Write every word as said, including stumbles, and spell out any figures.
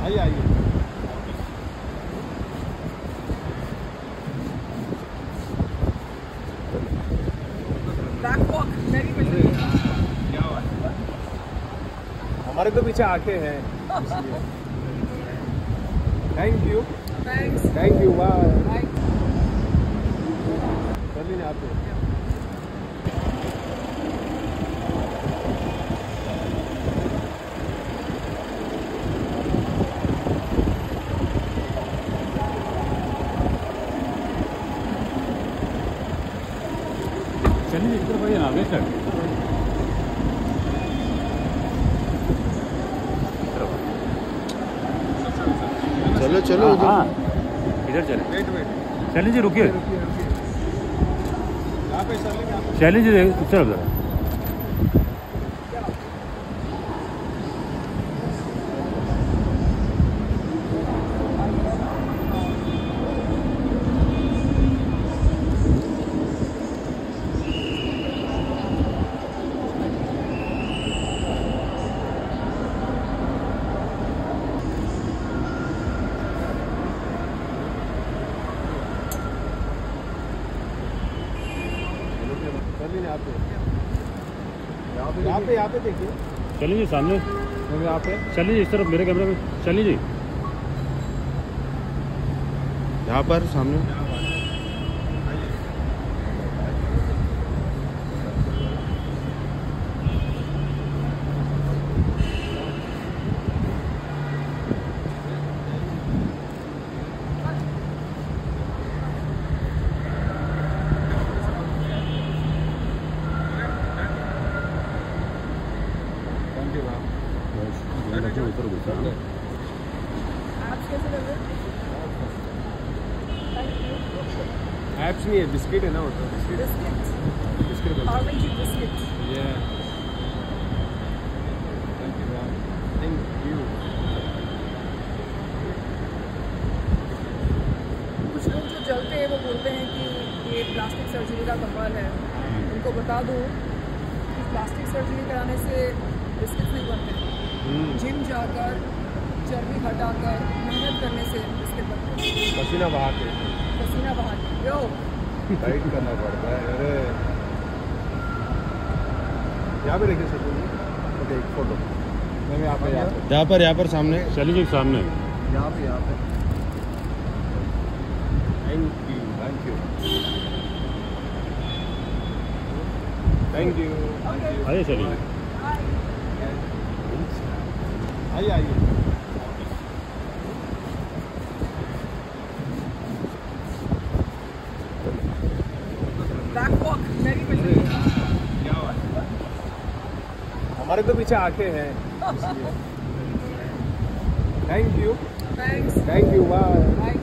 आइए आइए। हमारे तो पीछे आंखें हैं। Thank you thank you bye. चलिए आप चलिए इधर भाई ना बेशक चलो चलो हाँ इधर चले। वेट वेट चलिए जी रुकिए रुकिए रुकिए। यहाँ पे चलेंगे। चलिए जी चलो जरा। चलिए यहाँ पे यहाँ पे यहाँ पे देखिए। चलिए जी सामने यहाँ पे चलिए जी इस तरफ मेरे कैमरे में चलिए जी यहाँ पर सामने। उतर घुसा एप्स नहीं है, बिस्किट है ना वो तो। Biscuit biscuit orange biscuit. ये thank you ma'am thank you. कुछ लोग जो जलते हैं वो बोलते हैं कि ये प्लास्टिक सर्जरी का कमाल है। उनको बता दो कि प्लास्टिक सर्जरी कराने से बिस्किट नहीं बनते। जिम जाकर चर्बी हटाकर मेहनत करने से बिस्किट बनते हैं। पसीना बहा के पसीना बहा के यो टाइट करना पड़ता है। अरे यहाँ पे देखिए सर ओके एक फोटो मैं यहाँ पे यहाँ पर यहाँ पर सामने। चलिए जी सामने यहाँ पे यहाँ पे thank you thank you thank you thank you. आइए चलिए आइए आइए। हमारे तो पीछे आंखें हैं। Thank you thanks thank you bye.